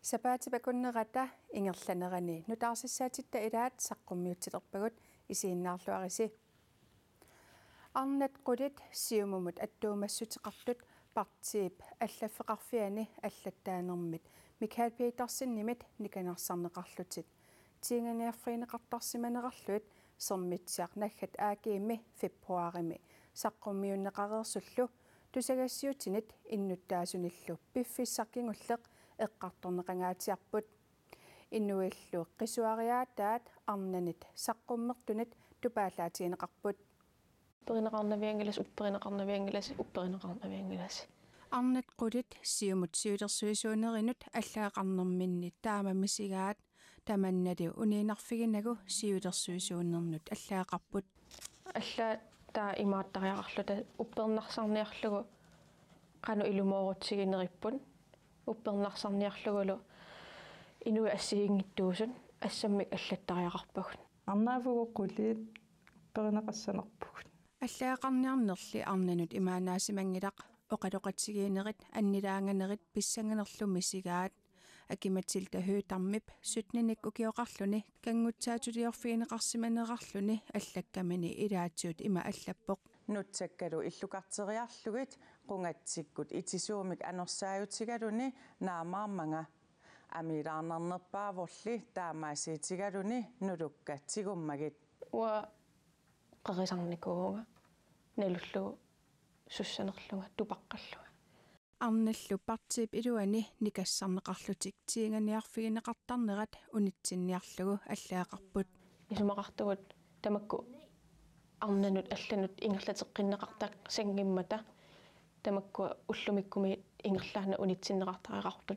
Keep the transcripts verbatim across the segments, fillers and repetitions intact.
сапаатипакуннерата ингерланерани нутаарсассаатитта илаат саққуммиутситерпагут исииннаарлуариси арнат qudit сиумумут аттуумассутеқартут партиип аллаффеқарфиани аллаттаанермит Микаэл Петерсеннимит никанерсарнеқарлутит тиинганиарфринеқартарсиманеқарлуит сэрмитсиақ наггат аакиимми фебруарими саққуммиуннеқареерсуллу тусагассиутинит иннуттаасуниллу пиффиссаркингуллеқ эққарторнеқангаатиарпут иннуиллу қисуариаатаат арнанит саққуммертунит тупаалаатигинеқарпут перинеқарнавиангилас упперинеқарнавиангилас упперинеқарнавиангилас арнат qudit сиумут сиулерсуисуунеринут аллаақарнерминни таамамисигаат таманналиу униинарфигинагу сиулерсуисууннернут аллаақарпут алла таа имааттариақарлута уппернарсарниарлугу кану илумоорутсигинериппун уппернарсарниарлугулу инуи ассигингиттуусун ассаммик аллаттариақарпагун арнаафугу qulliit перинеқассанерпугут аллаақарниарнерли арнанут имаанаасимангилақ оқалоқатсигиинерит аннилаанганерит писсанганерлу мисигаат акиматсилта хөөтармип сутниник укиоқарлуни кангутсаатулиорфиинеқарсиманерарлуни аллаккамини илаатсуут има аллаппоқ нутсаккалу иллукартериарлугит қунгатсиккут итисуумик анерсааютигалуни наамаармага амилаарнарнерпааволли таамаасиитигалуни нулуккатсигуммагит уа қерисарникууга налуллу суссанерлуга тупаққаллуга арналлу партиип илуани никассарнеқарлутик тиинганиарфигинеқартарнерат унитсинниарлугу аллаақарпут исумақартугут тамакку арнанут алланут ингерлатеққиннеқартак сангиммата тамакку уллумиккуми ингерлаана унитсиннеқартариақартут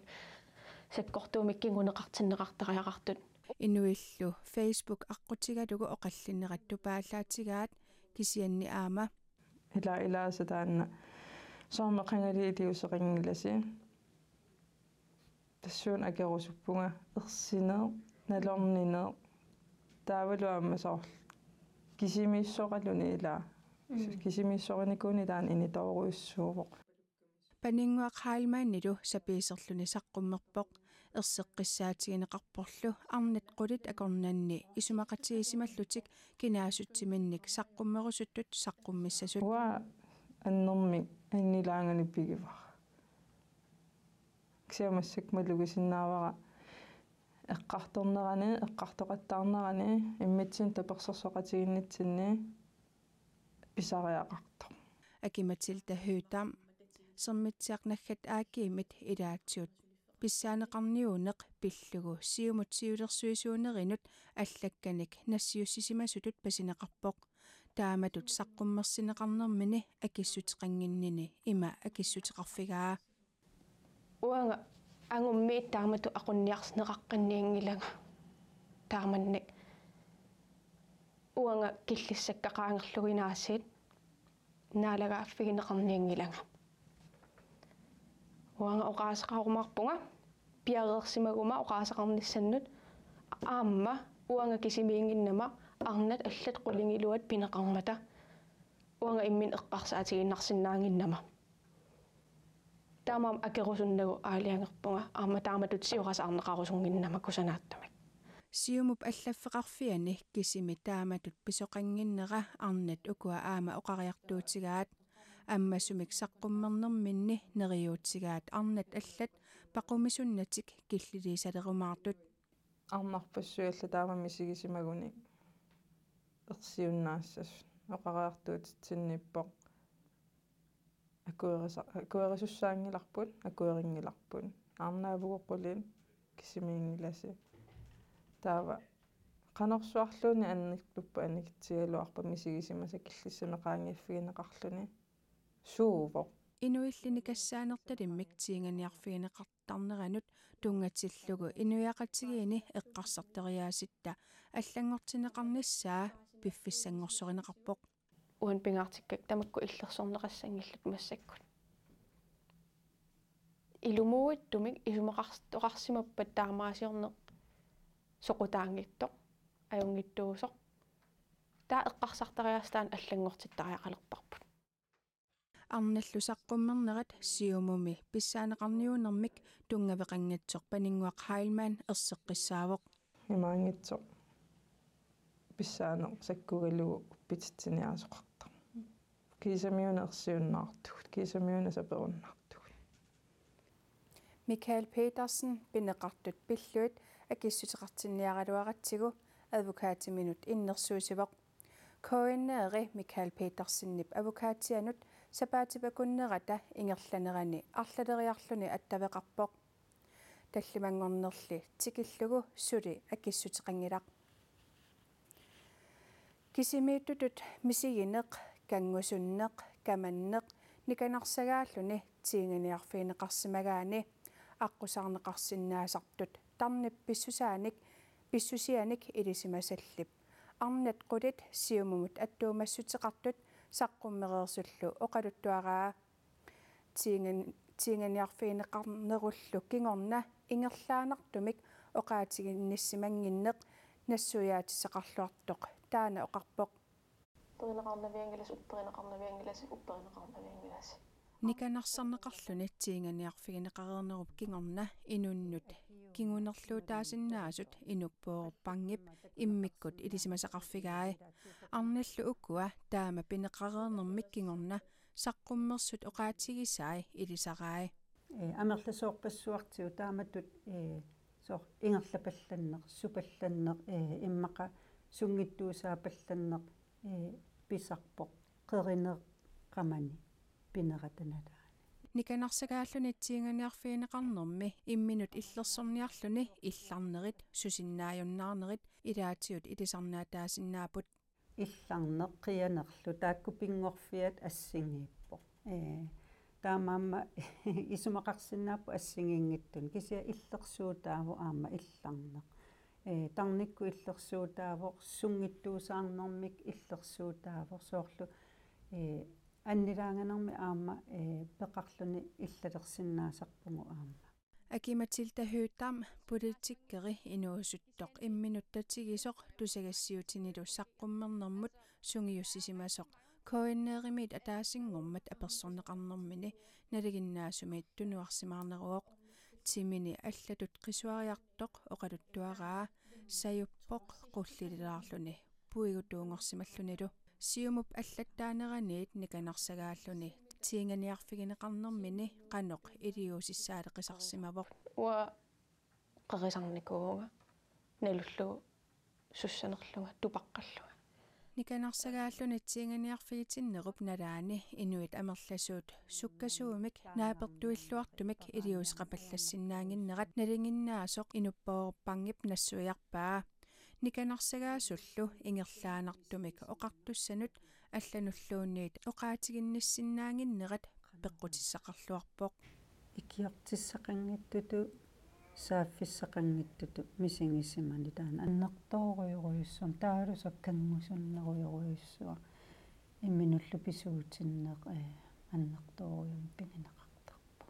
саккортуумиккингунеқартиннеқартариақартут инуиллу Facebook аққутигалугу оқаллиннератту паалаатигаат кисианни аама ила илаасатаанна соормеқангали илиусеқингиласи тассуун акерусуппунга ерсинеэ налорнинеэ таавалуаммасоор кисимииссоқалуни ила кисимииссориникуни таан инитооруйуссуувоқ панингуақ хаалмааннилу сапиисерлүни саққуммерпоқ ерсеққиссаатигинеқарпорлу арнат qudit акорнанни исумақатигисималлутик кинаасутсиминник саққуммерусуттут саққуммиссасут уа аннэрмик аннилаангани пигивар ксиамассак малугисиннаавара эққарторнерани эққартоқаттаарнерани иммитсин таперсерсоқатигиннитсинни писариақарто акиматилта хөөтам сэрмитсиарнаггат аакиимит илаатсуут писсаанеқарниунеқ пиллугу сиумут сиулерсуисуунеринут аллакканик нассиуссисимасутут пасинеқарпоқ тааматут саққуммерсинеқарнермини акиссутеқангиннини има акиссутеқарфигаа уанга ангумми таамату ақунниарснеқаққанниангилага тааманник уанга киллиссаккақаангерлугинаассит наалагааффигинеқарниангилага уанга оқаасеқарумарпунга пиареерсимагума оқаасеқарниссаннут аамма уанга кисимиингиннама арнат аллат qulingилуат пинеқармата уанга иммин эққарсаатигиннарсинаангиннама таамаам акерусуннагу аалиангерпунга аама тааматут сиорасаарнеқарусунгиннама кусанааттамик сиумуп аллаффеқарфиани кисими тааматут писоқангиннера арнат укуа аама оқариартуутигаат аммасумик саққуммернерминни нериуутсигаат арнат аллат пақумисуннатик киллилисалерумаартут арнарпассуалла таамамисигисимагуни ерсиуннаассас оқариартуутитсинниппоқ акуериса акуерисуссаангиларпут акуерингиларпут арнаавугу qulliin кисимиингиласи таава канерсуарлууни анниклуппа аникитсигалуарпа мисигисимаса киллиссамеқаангиаффигинеқарлуни суувоқ инуиллини кассаанерталиммик тиинганиарфигинеқартарнеранут тунгатиллугу инуяқатсигиини эққарсартериааситта аллангортинеқарниссаа пиффиссангорсоринеқарпоқ уан пингаартиккак тамакку иллерсорнеқассангиллут массаккут илумууиттумик исумақарстоқарсимаппат таамаасиорне соқутаангиттоқ аюнгиттуусоқ таа эққарсартериаастаан аллангортиттариақалерпарпут арналлу саққуммернерат сиумуми писсаанеқарниунэрмик тунгавеқангатсоқ панингуақ хайлмаан ерсеққиссаавоқ имаангитсо писсаанеқ саккугалугу уппититсиниаасоқарта кисамиуна ерсиуннаартугут кисамиуна саперуннаартугут Michael Petersen пинеқартут пиллуит акиссутеқартинниаралуаратсигу адвокаатиминут иннерсуусивоқ коиннеери Michael Petersenнип авокаатианут сапаатипакуннерата ингерланерани арлалериарлуни аттавеқарпоқ таллимангорнерли тикиллугу сули акиссутеқангилақ кисимииттутут мисигинеқ кангусуннеқ каманнеқ никанарсагааллуни тиинганиарфиинеқарсимагаани аққусаарнеқарсинаасартут тарнип писсусааник писсусианик илисимасаллип арнат қулит сиумумут аттуумассутеқартут саққуммереерсуллу оқалуттуараа тиинган тиинганиарфиинеқарнеруллу кингорна ингерлаанартумик оқаатигинниссимангиннеқ нассуяатисеқарлуартоқ таана оқарпоқ перинеқарнавиангилас упперинеқарнавиангилас упперинеқарнавиангилас никанарсарнеқарлуни тиинганиарфигинеқарернеруп кингорна инуннут кингунерлуутаасиннаасут инуппоорпангип иммиккут илисимасақарфигаи арналлу уккуа таама пинеқарернермик кингорна саққуммерсут оқаатигисаи илисараи э амерласоорпассуартиу тааматтут э соор ингерлапалланнеқ супалланнеқ э иммақа сунгиттуусаапалланнеқ э писарпоқ қеринеқ қамани пинератаналаа никанарсагааллуни тиинганиарфиинеқарнерми имминут иллерсорниарлуни илларнерит сусиннааюннаарнерит илаатиут илисарнаатаасиннаапут илларнеқ қиянерлу таакку пингорфиат ассингииппо э таамаама исумақарсинааппу ассигингиттун кися иллерсуутааву аама илларнеқ э тарникку иллерсуутаавоқ сунгиттуусаарнэрмик иллерсуутаавоқ соорлу э аннилаанганерми аама э пеқарлуни иллалерсиннаасарпугу аама акиматилта хüütaam политиккери инуусуттоқ имминуттатигисоқ тусагассиутинилу саққуммернэрмут сунгиуссисимасоқ коиннееримит атаасингормат аперсорнеқарнэрмини налигиннаасумит тунуарсимаарнеруоқ тимини аллатут қисуариартоқ оқалуттуараа саюппоқ қуллилилаарлуни пуигутуунгорсималлунилу сиумуп аллаттаанераниит никанарсагааллуни тиинганиарфигинеқарнэрмини қаноқ илиусиссаалеқисарсимавоқ уа қерисарникууга налуллу суссанерлуга тупаққаллуга никанарсагааллуни тиинганиарфигитиннеруп налаани инуит амерласуут суккасуумик наапертуиллуартумик илиусеқапаллассиннаангиннерат налингиннаасоқ инуппаорпангип нассуиарпаа никанарсагаасуллу ингерлаанартумик оқартуссанут аллануллуунниит оқаатигинниссиннаангиннерат пеққутиссақарлуарпоқ икиортиссақангиттуту сааффиссақангиттуту мисингиссимани таана аннерторуйоруйуссуам таалусаккангусуннеруйоруйуссуа имминуллу писуутиннеқ э аннерторуйум пигинеқартарпо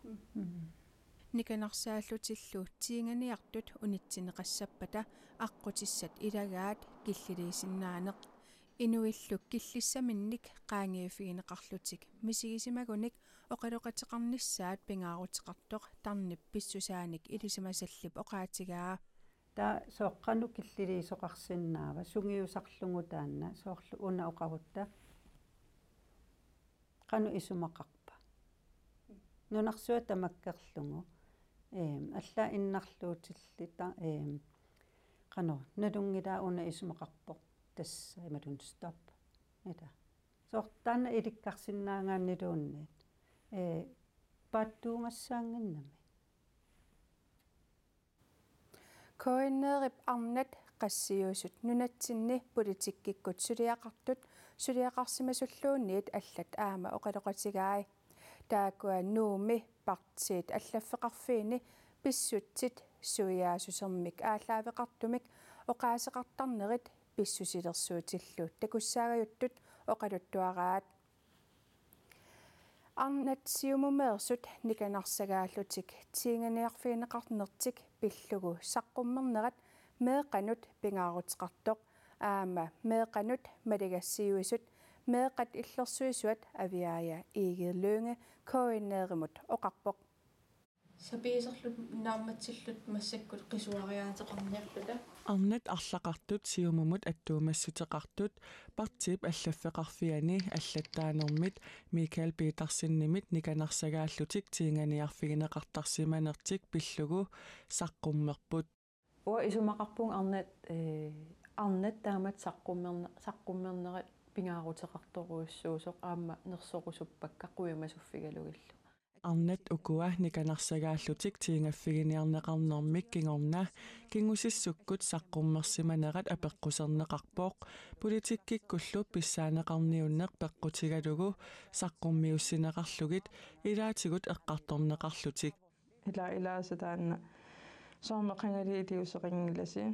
никанарсааллутиллу тиинганиартут унитсинеқассаппата аққутиссат илагаат киллилисиннаанеқ инуиллу киллиссаминник qaangiufigineqarlutik misigisimagunik oqaluqatiqarnissaat pingaaruteqartoq tarnip pissusaanik ilisimasallip oqaatigaa та соққану киллилисоқарсиннаава сунгиусарлугу таанна соорлу уна оқарутта қану исумақарпа нунарсуа тамаккерлугу эм алла иннарлуутилли та эм қано налунгилаа уна исумақарпоқ тасса ималун стоп эта сортаана иликкарсиннаангааннилуунниит э паттуунгассаангиннами коиннерип арнат qassiuusut nunatsinni politikkikut suliaqartut suliaqarsimasуллуунниит аллат аама оқалоқатигаи таакуа нууми партиит аллаффеқарфиини писсутсит суяасусермик ааллаавеқартумик оқаасеқартарнерит писсусилерсуутиллу такуссаагаюттут оқалуттуараат арнат сиумумеерсут никанарсагааллутик тиинганиарфиинеқарнертик пиллугу саққуммернерат меэқанут пингаарутеқартоқ аама меэқанут малигассиуисут meeqat illersuisuat aviaja Egil Lønge koinneerimut oqarpoq сапиисерлут наамматсиллут массаккут qisuariaatеқарниарлута арнат арлақартут сиумумут аттуумассутеқартут партип аллаффеқарфиани аллаттаанермит Микаэл Питерсиннимит никанарсагааллутик тиинганиарфигинеқартарсиманертик пиллугу саққуммерпут уа исумақарпун арнат э арнат таамат саққуммерне саққуммернерат пингаарутеқарторуиссуусоқ аама нерсоқусуппакка қуйамасуффигалугиллу арнат укуа никанарсагааллутик тиингаффигиниарнеқарнермик кингорна кингусиссуккут саққуммерсиманерат апеққусернеқарпооқ политиккиккуллу писсаанеқарниуннеқ пеққутигалугу саққуммиуссинеқарлугит илаатигут эққарторнеқарлутик ила илааса таанна соормеқангали илиусеқингиласи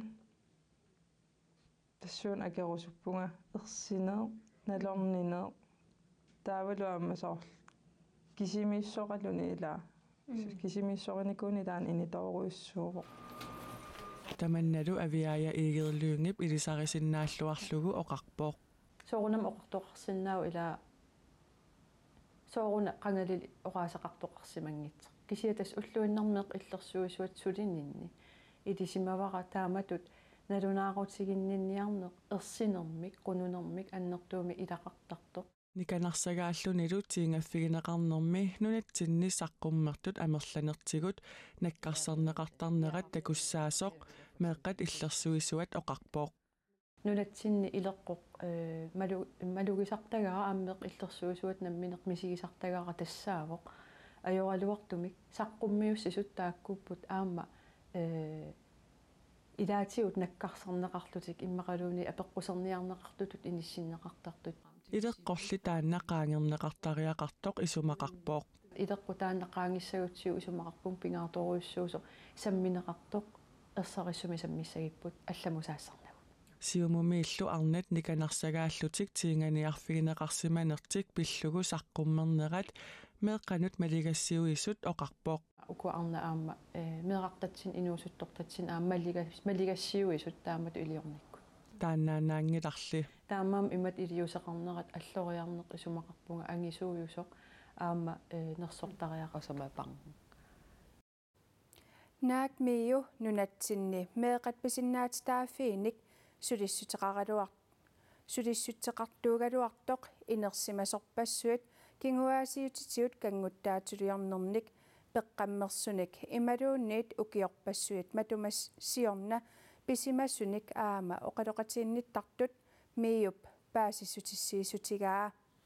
тассуун акерусуппунга ерсинеэ налорнинеэ таавалуаммасоор кисимиссоқалуни ила кисимиссориникуни таан иниторуиссуувоқ таманналу авиая Egil Løngip илисарисиннааллуарлугу оқарпооқ соорунам оқартоқарсинаау ила сооруна қангалили оқаасақартоқарсимангитсеқ кисиатас уллуиннармеқ иллерсуисуат сулининни илисимавара тааматут налунаарутигиннинниарнеқ ерсинермик qununермик аннертууми илақартартоқ никанарсагааллунилу тиингаффигинеқарнерми нунатсинни саққуммертут амерланертигут наккарсарнеқартарнерат такуссаасоқ меэққат иллерсуисуат оқарпооқ нунатсинни илеққоқ э малу малугисартагара аммеқ иллерсуисуат намминеқ мисигисартагара тассаавоқ ajorалуартумик саққуммиуссисут тааккуппут аама э илаатиут наккарсарнеқарлутик иммақалууни апеққусерниарнеқартутут иниссиннеқартартут илеққорли тааннақаангернеқартариақартоқ исумақарпооқ илеққу тааннақаангиссагутсиу исумақарпун пингаарторуйссуусо самминеқартоқ ерсариссуми саммиссагиппут алламусаассарнагу сиумумииллу арнат никанарсагааллутик тиинганиарфигинеқарсиманертик пиллугу саққуммернерат меэққанут малигассиуисут оқарпооқ уку арна аама э меэқартатсин инуусуттортатсин аама малига малигассиуисут таамат илиорникку тааннаанаангиларли таамаам имат илиусеқарнерат аллориарнеқ исумақарпунга ангисууюсоқ аама э нерсортариақасамапар наак миу нунатсинни меэқат писиннаатитаафииник сулиссутеқаралуар сулиссутеқартуугалуартоқ инерсимасорпассуит кингуаасиутитиут кангуттаатулиорнерник пеққаммерсуник ималуунниит укиорпассуит матумас сиорна писимассуник аама оқалоқатиинниттартут миуп паасиссутиссиисутигаа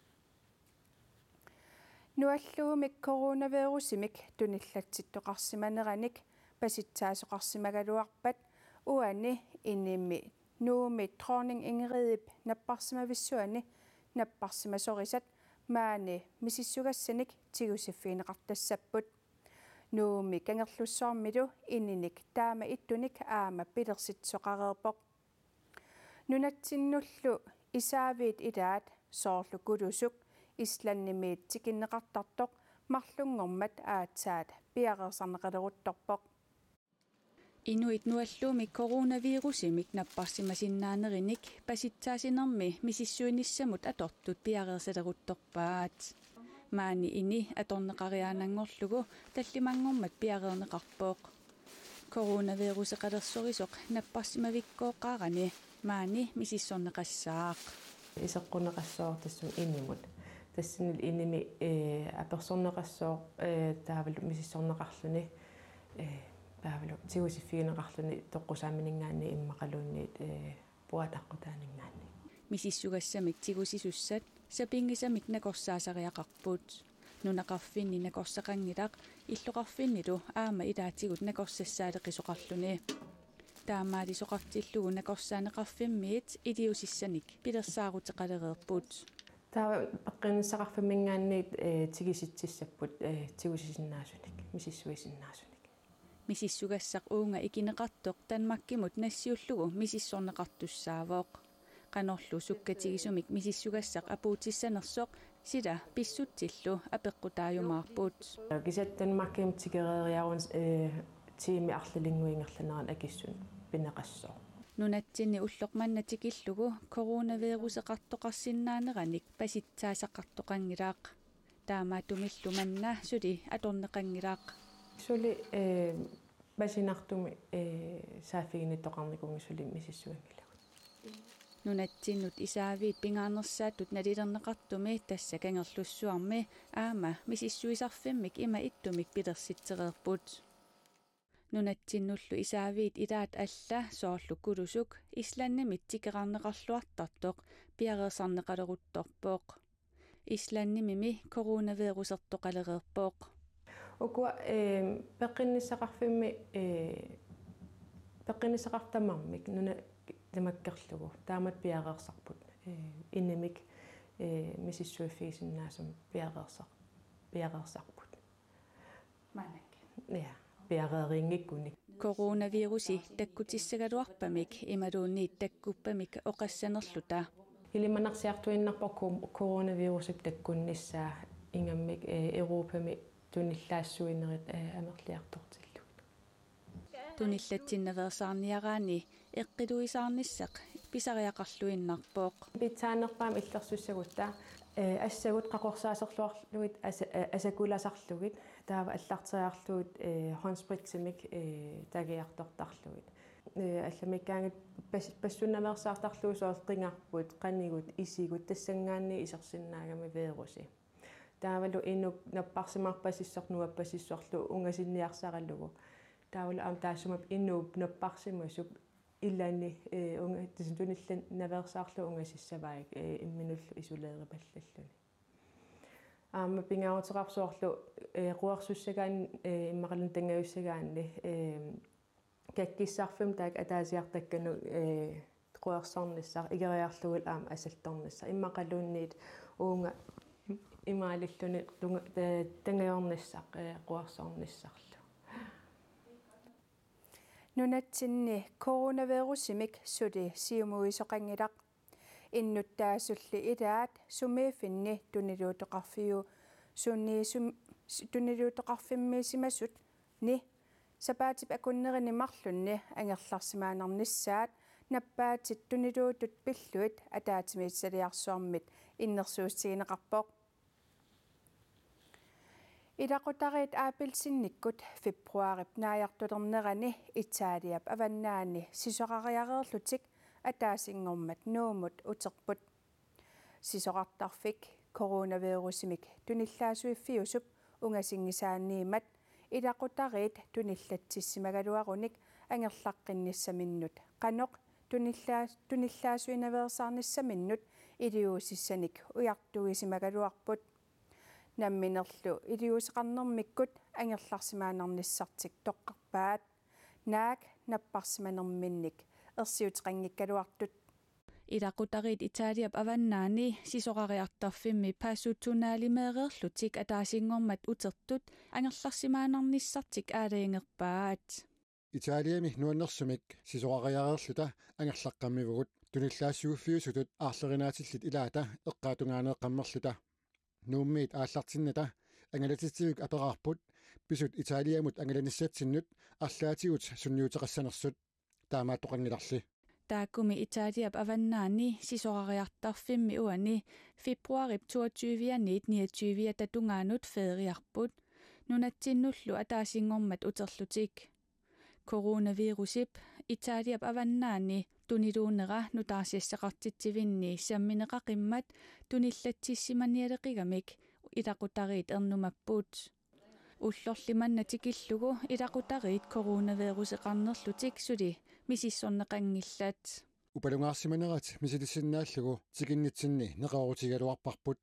нуаллуумик коронавирусимик туниллатситтоқарсиманераник паситсаасоқарсимагалуарпат уани инними нууми тронинг ингеридип наппарсимависсуани наппарсимасорисат маани мисиссугассаник тигусиффиинеқартассаппут нууми кангерлуссоормилу инниник таама иттуник аама пилерситсоқареерпоқ нунатсиннуллу исаавиит илаат соорлу кулусук исланнимиит тикиннеқартартоқ марлунгормат аатсаат пиареерсарнеқалерутторпоқ Inuit nualluumi coronavirusимик наппарсимасиннаанериник паситсаасинерми мисиссуинissamут аторtut пиареерсалерутторпаат маани ини аторнеқариаанангорлугу таллимангормат пиареернеқарпооқ коронавирусеқалерсорисоқ наппарсимавиккооқарани маани мисиссорнеқассаақ исеққунеқассоор тассун иннимут тассинил инними э аперсорнеқассоо э таавалу мисиссорнеқарлуни э таавалу тигусиффигинеқарлуни тоққусааминингаани иммақалуунниит э пуатаққутаанингаани мисиссугассамик тигусисуссат сапингисамик накорсаасариақарпут нунақарфинни накорсақангилақ иллоқарфиннилу аама илаатигут накорсассаалеқисоқарлуни таамаалисоқартиллугу накорсаанеқарфиммиит илиусиссаник пилерсаарутеқалереерпут таава пеққиниссақарфимингаанниит э тигиситсиссаппут э тигусисиннаасуник мисиссуисиннаасуник мисиссугассақ уунга икинеқартоқ танмаккимут нассиуллугу мисиссорнеқартуссаавооқ qanorlu sukkatigisumik misissugassaq apuutissannерсоқ сила писсутсиллу апеққутаажумаарпут кисаттанмакким тигерериарун э тими арлалингуингерланеран акиссун пинеқассоо Nunatsinni ulloqmannatikillugu coronaviruseqartoqarsinnaaneраник pasitsaasaqartoqangilaaq таамаатумиллуманна сули аторнеқангилаақ сули э басинартуми э саафигинитоқарникунги сули мисиссуангилагут нунатсиннут исаавиит пингаарнерсааттут налилернеқартуми тасса кангерлуссуарми аама мисиссуисарфиммик има иттумик пилерситсереерпут нунатсиннуллу исаавиит илаат алла соорлу кулусук исланнимит тикеқарнеқарлуартартоқ пиареерсарнеқалерутторпооқ исланнимими коронавирусертоқалереерпооқ ukua eh peqinnisaqarfimmi eh peqinnisaqartammarmik nuna tamakkerlugu taamat piareersarput eh innimik eh misissuiffiisinnaasum piareersar piareersarput manak ja piareerinngikkunik coronavirusi takkutissagaluarpamik imaluunniit takkuppamik oqassanerluta ilimanarsiartuinnarpor coronavirusip takkunnissaa ingammik Euroopami tunillaassуинерит амерлиарторtillut tunillatsinnaversaarniaraani eqqiluisаарnissaq pisariaqarluinnarpooq pitsaannerpaam illersussagutta assagut qaqorsaaserluarluit asakulaasarlugit taava allarteriarluut håndspritsimik tagiartortarlugit алламиккаангит пассуннамерсаартарлуу соорқингарпут qannigut isigut tassangaanni isersinnаагами вируси таавалу инук наппарсимарпасиссорнуаппасиссорлу унгасинниарсараллугу таавалу аам таассумап иннууп наппарсимасуп иллаани э унга тисунилла наверсаарлу унгасиссаваик э имминуллу исулеерипаллаллуни аама пингаарутеқарсуорлу э руарсуссагаан э иммақалун тангаюссагаанни э каккиссарфим таак атаасиартаккану э руарсарниссар игериарлугул аама асалторниссар иммақалуунниит уунга имаалиллуни тангайорниссақ қуарсорниссарлу нунатсинни коронавирусимик сули сиумуисоқангилақ иннуттаасулли илаат сумиифинни тунилуутеқарфиу сунниисум тунилуутеқарфиммиисимасут ни сапаатип акуннерини марлунни ангерларсимаанернissaат наппаатит тунилуутут пиллуит атаатимиитсалиарсуармит иннерсуустигинеқарпоқ илақутариит аапилсинниккут фебруарип нааяртулернерани итсаалиап аваннаани сисоқариареерлутик атаасингормат нуумут утерпут сисоқартарфик коронавирусимик туниллаасуиффиусуп унгасингисааниимат илақутариит туниллатсиссимагалуаруник ангерлаққинниссаминнут қаноқ туниллаа туниллаасуинаверсаарниссаминнут илиусиссаник уяртуисимагалуарпут намминерлу илиусеқарнэрмиккут ангерларсимаанерниссартик тоққарпаат наак наппарсиманерминник ерсиутеқангиккалуартут илақутариит итаалиап аваннаани сисоқариартарфимми паасуутсунаалимеерерлутик атаасингормат утертут ангерларсимаанерниссартик аалаингерпаат Италиами нуаннерсумик сисоқариареерлута ангерлаққаммивгут туниллаассууффиусутут аарлеринаатиллит илаата эққаатунгааneeqammerluta нууммиит ааллартинната ангалатитсивик апераарпут писут италиамут ангаланиссатсиннут арлаатигут сунниутеқассанерсут таамааттоқангиларли тааккуми италиап аваннаани сисоқариартарфимми уани фебруарип toogtyvende niogtyve татунгаанут феериарпут нунатсиннуллу атаасингормат утерлутик коронавирусип италиап аваннаани тунилуунера нутаарсиассақартитсивинни самминеқақиммат туниллатсиссиманиалеқигамик илақутариит ернумаппут уллорлиманнатикиллугу илақутариит коронавирусеқарнерлутик сули мисиссорнеқангиллат упалунгаарсиманерат мисилиссиннааллугу тикиннитсинни неқарутигалуарпарпут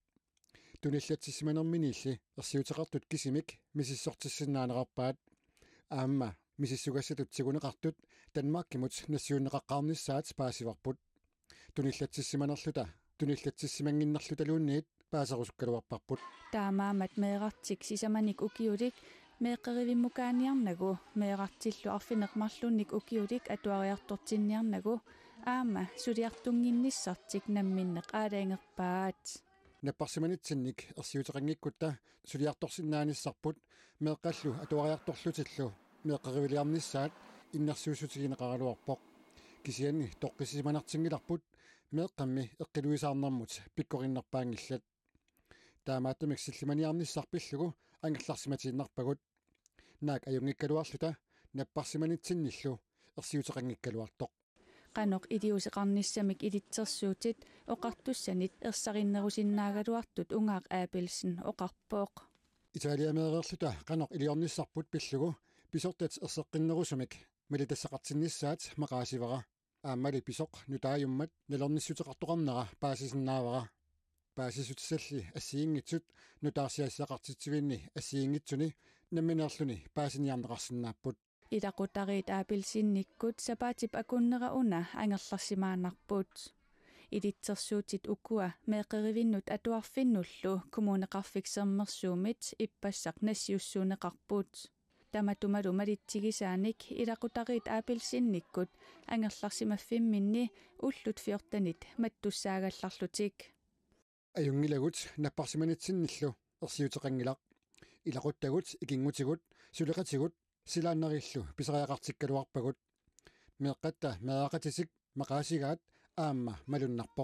туниллатсиссиманерминилли ерсиутеқартут кисимик мисиссортиссиннаанерарпаат аама мисиссугассатут сигунеқартут Данмаркимут нассиуннеқаққарнissaат паасиварпут туниллатсиссиманерлута туниллатсиссимангиннерлуталуунниит паасерусуккалуарпарпут таамаамат меэрартик сисаманик укиулик меэққеривиммукааниарнагу меэрартиллу арфинеқмарлунник укиулик атуариартортинниарнагу аама сулиартунгинниссартик намминнеқ аалаингерпаат наппарсиманитсинник ерсиутеқангиккутта сулиарторсиннааниссарпут меэққаллу атуариарторлутиллу меэққеривилиарнissaат иннерсуусутигинеқаралуарпоқ кисиани тоққисиманартингиларпут меэққамми эққилуисаарнэрмут пиккориннерпаангиллат таамааттамик силлиманиарниссарпиллугу ангерларсиматииннарпагут наак аюнгиккалуарлута наппарсиманитсинниллу ерсиутеқангиккалуартоқ qanoq idiuseqarnissamik ilitsersuutit oqartussanit ersarinnerusиннаагалуартут унгаақ аапилсин оqarpooq италиамеэреерлута qanoq илиорниссарпут пиллугу писортат ерсеққиннерусумик малитассақартиннissaат мақаасивара ааммали писоқ нутаажуммат налерниссутеқартоқарнера паасисиннаавара паасисутсалли ассиингитсут нутаарсиассақартитсивинни ассиингитсуни намминеерлуни паасиниарнеқарсинааппут илақутариит аапилсинниккут сапаатип акуннера уна ангерларсимаанарпут илитсерсуутит укуа меэқеривиннут атуарфиннуллу коммунеқарфиксермерсуумит иппассақ нассиуссуунеқарпут таматумалу малитсигисааник илақутариит аапилсинниккут ангерларсимаффимминни уллут фиортанит маттуссаагалларлутик аюнгилагут наппарсиманитсинниллу ерсиутеқангилақ илақуттагут икингутигут сулеқатигут силааннериллу писериақартиккалуарпагут меэққатта меақатисик мақаасигаат аама малуннарпоқ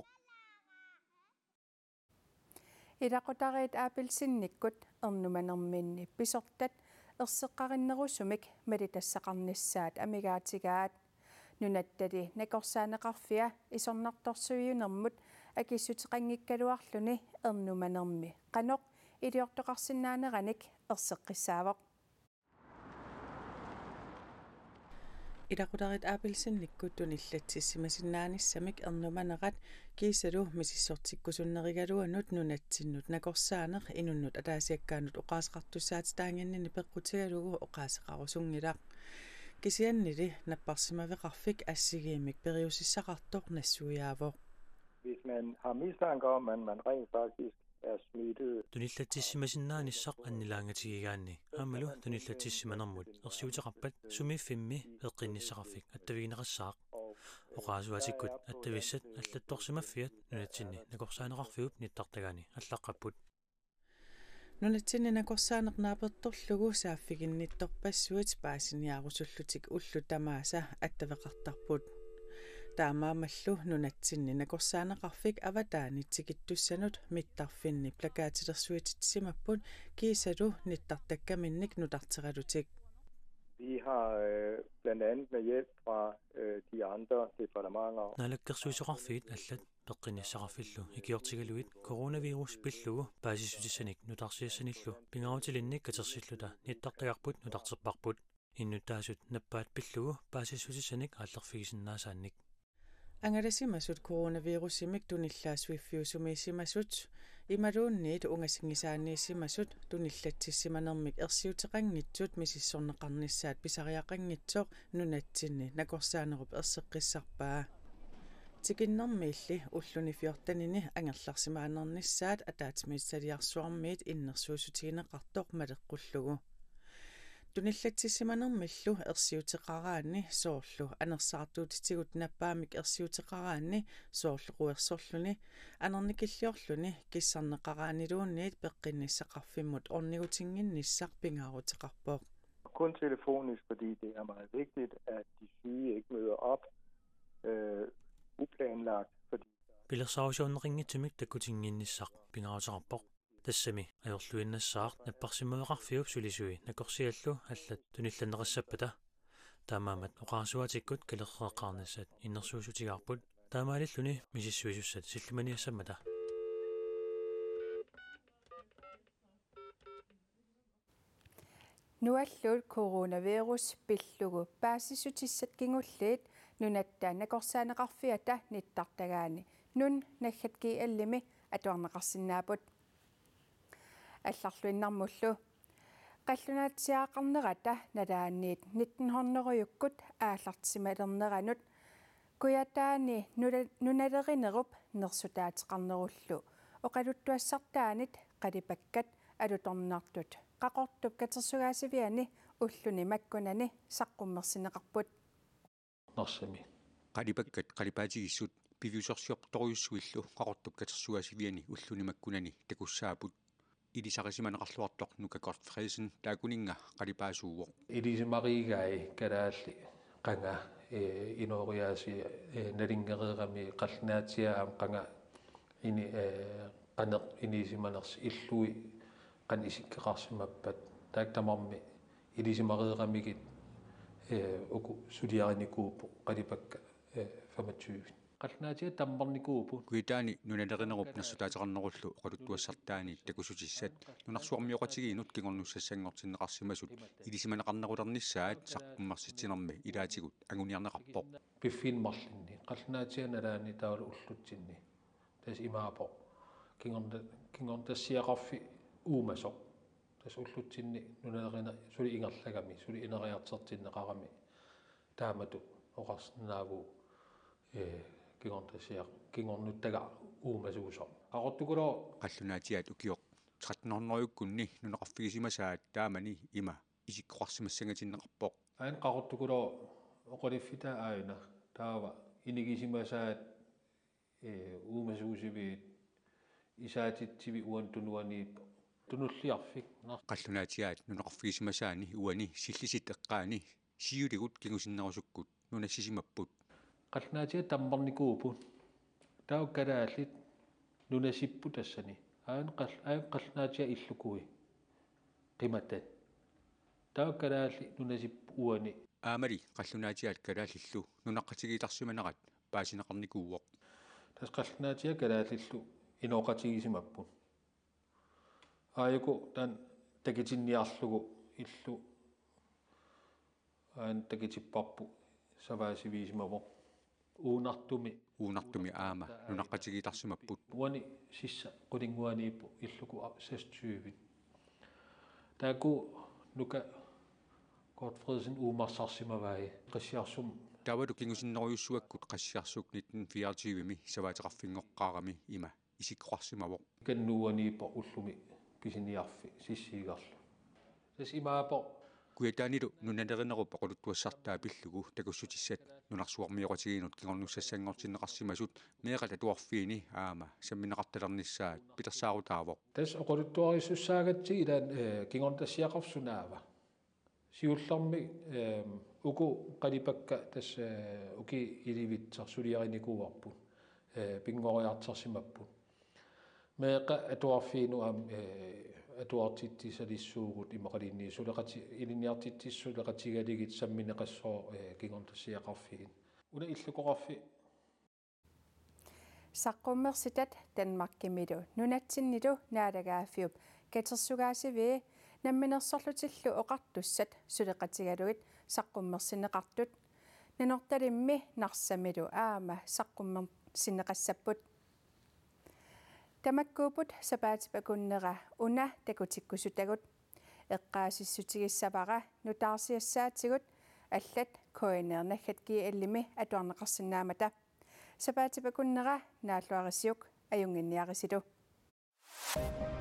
илақутариит аапилсинниккут ернуманерминни писортат ерсеққариннерусумик малитассақарниссаат амигаатигаат нунаттали накорсаанеқарфиа исорнарторсуиунермут акиссутеқангиккалуарлуни ернуманерми қаноқ илиортоқарсинаанераник ерсеққиссаавоқ илақутариит аапилсинниккут туниллатсиссимасиннааниссамик ернуманерат киисалу мисиссортиккусуннеригалуанут нунатсиннут накорсаанеқ инуннут атаасиаккаанут оқаасеқартуссаат таангиннини пеққутигалугу оқаасеқарусунгилақ кисианнили наппарсимавеқарфик ассигиимик периусиссақартоқ нассуяавоқ. Hvis man har mistanke om, at man rent faktisk er smittet. Tunillatissимасиннаанissaq аннилаангатигигаанни аамалу tunillatissиманермут ерсиутеқарпат сумиффимми эққинниссақарфик аттавигинеқассаақ оқаасуатиккут аттависсат аллатторсимаффиат нунатсинни накорсаанеқарфиуп ниттартагаани аллаққаппут нунатсинни накорсаанеқнаапертторлугу сааффигиннитторпассуит паасиниарусуллутик уллу тамааса аттавеқартарпут таамаамаллу нунатсинни накорсаанеқарфик аватааниттикиттуссанут миттарфинни плакаатилерсуититсимаппут киисалу ниттартаккаминник нутартералутик. Vi har øh, blandt andet med hjælp fra øh, de andre departementer. Nalakkersuisaqarfiit allat peqqinissaqarfillu ikiortigaluit coronavirus pillugu paasisutisanik nutarsiassanillu pingautilinnik katersilluta nittartagarput nutarterparput innuttaasut nappaat pillugu paasisutisanik aallerfigisinnaasaanik ангаласимасут коронавирусимик туниллаасуиффиусумиисимасут ималуунниит унgasингисааниисимасут туниллатсиссиманермик ерсиутеқангитсут мисиссорнеқарниссаат писариақангитсоқ нунатсинни накорсаанеруп ерсеққиссарпаа тикиннэрмиилли уллуни фиортанини ангерларсимаанерниссаат атаатимиитсалиарсуармиит иннерсуусутигинеқартоқ малеққуллугу туниллатсиссиманермиллу ерсиутеқараани соорлу анерсаартуутитигут наппаамик ерсиутеқараани соорлу қуерсорлуни анерникиллиорлуни киссарнеқараанилуунниит пеққинниссақарфиммут орнигутингинниссар пингаарутеқарпоқ. Kun telefonisk, fordi det er meget vigtigt, at de syge ikke møder op øh, uplanlagt. Fordi Pilersausiorneringitumik takkutinginnissaq pingaaruteqarpoq тассами аёрлуиннассаақ наппарсимавеқарфиуп сулисуи накорсиаллу аллат тунилланеқассаппата таамаамат оқаасуатиккут калерреқарнассат иннерсуусутигаарпут таамаалиллуни мисиссуисуссат силлиманиассаммата нуаллуут коронавирус пиллугу паасисутиссат кингуллиит нунаттаа накорсаанеқарфиата ниттартагаани нун наггатки аллими атуарнеқарсинаапут алларлуиннармуллу qallunaatiaqarnerata nalaanniit nittenhundredejukkut ааллартсималернеранут куятаани нуналеринеруп нерсутаатеқарнеруллу оқалуттуассартаанит қалипаккат алуторнартут қақортуп катерсугаасивиани уллуни маккунани саққуммерсинеқарпут нерсами қалипаккат қалипаатигиссут пивиусерсиорторюссуиллу қақортуп катерсугаасивиани уллуни маккунани такуссаапут илисарисиманеқарлуартоқ нукакорт фредсен таакунинга қалипаасууоқ илисимариигай калаалли қанга inoriaasi nalingereerami qalnaatiaam qanga ini qaneq inisimanersi illui qan isikkeqarsimappat taaktamarmi ilisimareeramigit uku suliarinikuupu qalipakka femogtyve qalnaatia tammarnikuupu kuitaani nunalerinerup nassutaatiqarnerullu oqaluttuassartaani takusutissat nunarsuarmioqatigiinut kingornussassangortinneqarsimasut ilisimaneqarnerulernissaat saqqummarsitinermi ilaatigut anguniarneqarpoq piffiinmarlinni qalnaatia nalaani taula ullutsinni tas imaapo kingorna kingorntassiaqarfi uumasoq tas ullutsinni nunalerina suli ingerlagami suli ineriartertinneqarami taamatu oqarsinaavu э кигорнтасиақ кигорнуттага уумасуусо ақортукулоо қаллунаатиат укиоқ третнернеруйуккунни нунеқарфигисимасаат таамани има исиккоқарсимассангатиннеқарпоқ аан қақортукулоо оқолиффита аина таава инигисимасаат э уумасуусивиит исаатитсиви уан тунуаниип тунуллиарфик қаллунаатиат нунеқарфигисимасаани уани силлисит эққаани сиулигут кигусиннерусуккут нунассисимаппут qalnaatiga tammarnikuupu taukkalaallit nunasippu tassani aan qall aan qalnaatiga illukui qimatat taukkalaalli nunasippu uani aamali qallunaatigaat kalaallillu nunaqqatigiitarsimanerat paasineqarnikuuoq tas qalnaatiga kalaallillu inoqatigisimappu aayaku tan takitinniarlugu illu aan takitipparpu savaasiviisimamoq uunartumi uunartumi aama nunaqqatigiitarsimapput uani sissa qulinguaniippu illuku sekstyve taaku nuka Godfredsen uumarsarsimavai qissiarsum tawalu kingusinneruyussuakkut qassiarsuk nitten fireogtyve mi savaatiqarfingoqqaarami ima isikkoqarsimavoq kannuaniippo ullumi pisiniarfi sissiigarlu tas imaapo kuitaanilu nunalerinerup oquluttuassartaa pillugu takussutissat nunarsuarmioqatigiinut kingornussassangortinneqarsimasut meeqala tuarfiini aama sammineqartalernissaat pitersaaruutaavoq tas oquluttuarissussaagatsi ilaan kingorntassiaqarsunaava siullermi uku qalipakka tas uki ilivitser suliarinikuuarpu pingoriartersimappu meeqa atuarfiinu am atuartittisalissuugut imaqalinni suleqati iliniartittissuleqatigaligit sammineqassoo kingorntassiaqarfiin una illukoqarfi saqqummersitat Danmarkimilu nunatsinnilu naalagaafiup katersugaasivi namminersorlutillu oqartussat suleqatigalugit saqqummersineqartut nanortalimmi narsamilu aama saqqummersineqassapput tamakkuuput sapaatipakunnera una takutikkusutagut eqqaasissutigissavara nutaarsiassaatigut аллат коинернаггатки аллими атуарнеқарсинаамата сапаатипакуннера нааллуарисиук аюнгинниарисилу